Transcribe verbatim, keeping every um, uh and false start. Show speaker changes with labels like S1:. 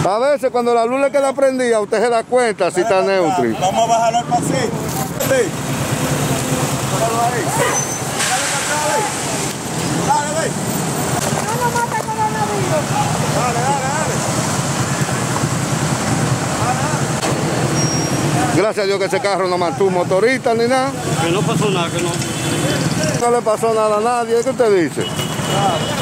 S1: A veces cuando la luz le queda prendida, usted se da cuenta si está neutro.
S2: Vamos a bajarlo al pasito. Sí. Déjalo ahí. Dale para atrás, ahí. Dale, ve.
S3: No nos mata el coronavirus.
S2: Dale, dale, dale.
S1: Gracias a Dios que ese carro no mató un motorista ni nada.
S4: Que no pasó nada, que no.
S1: No le pasó nada a nadie. ¿Qué usted dice?
S2: Claro.